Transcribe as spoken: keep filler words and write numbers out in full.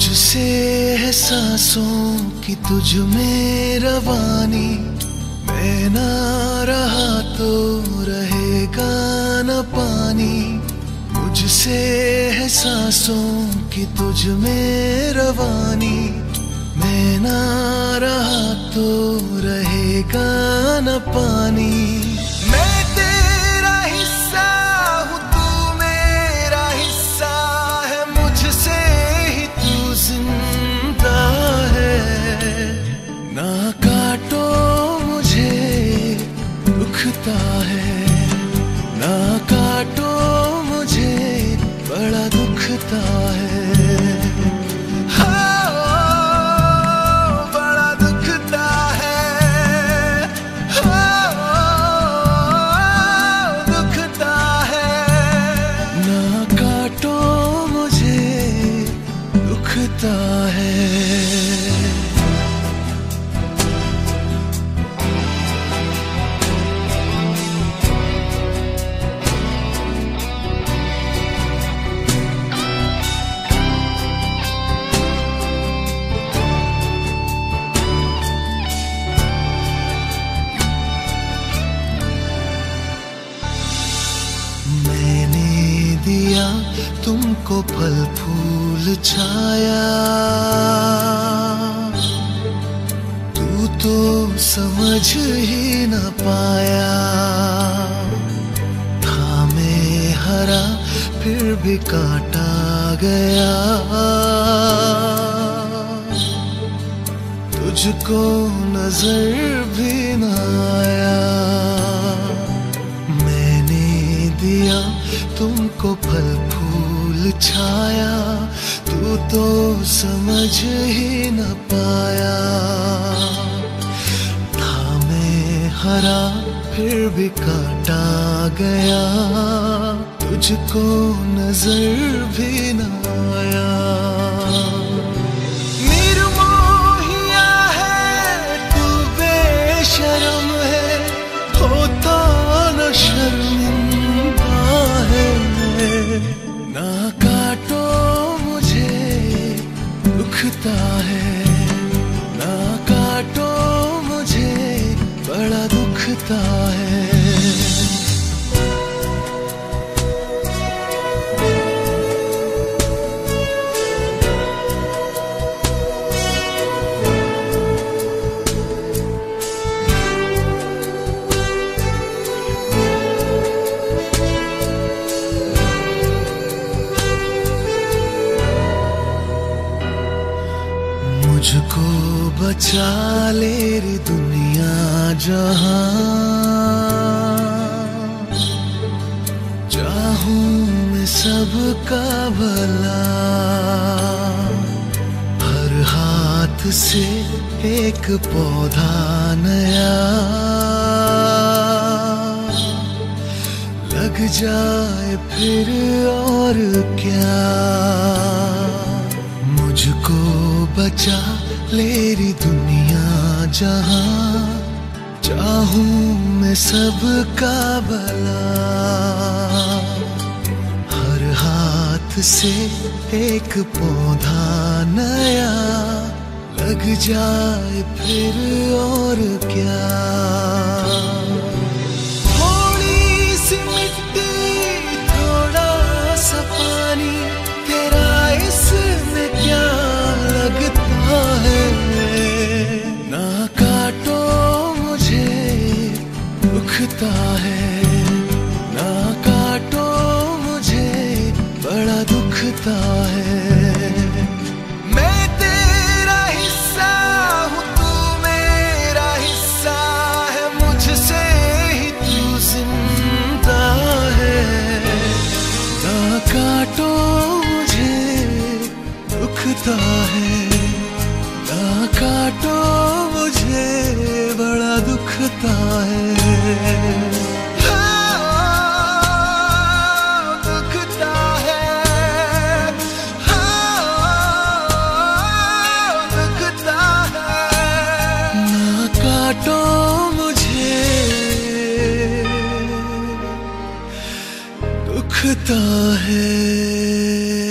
मुझसे है सांसों की तुझ में रवानी, मैं ना रहा तो रहेगा न पानी। मुझसे है सांसों की तुझ में रवानी, मैं ना रहा तो रहेगा न पानी। मैं तेरा हिस्सा हूँ, तू मेरा हिस्सा है, मुझसे ही तू जिंदा है। ना काटो मुझे दुखता है, ना काटो मुझे बड़ा दुखता है। दिया तुमको फल फूल छाया, तू तो समझ ही न पाया। था मैं हरा फिर भी काटा गया, तुझको नजर भी न आया। मैंने दिया तुमको फल फूल छाया, तू तो समझ ही न पाया। था मैं हरा फिर भी काटा गया, तुझको नजर भी न आया। निर्मोहिया है तू, बेशरम है, होता न शर्मिंदा है। ना काटो मुझे दुखता है, ना काटो मुझे बड़ा दुखता है। मुझको बचा ले रे दुनिया जहां, चाहूं मैं सबका भला। हर हाथ से एक पौधा नया लग जाए फिर और क्या। मुझको बचा ले री दुनिया जहां, चाहूं मैं सबका भला। हर हाथ से एक पौधा नया लग जाए फिर और क्या। थोड़ी सी मिट्टी थोड़ा सा पानी, तेरा इसमें क्या लगता है। ना काटो मुझे दुखता है, ना काटो मुझे बड़ा दुखता है। मैं तेरा हिस्सा हूँ, तू मेरा हिस्सा है, मुझसे ही तू जिंदा है। ना काटो मुझे दुखता है, ना काटो मुझे बड़ा दुखता है। दुखता है, दुखता है। ना काटो मुझे दुखता है।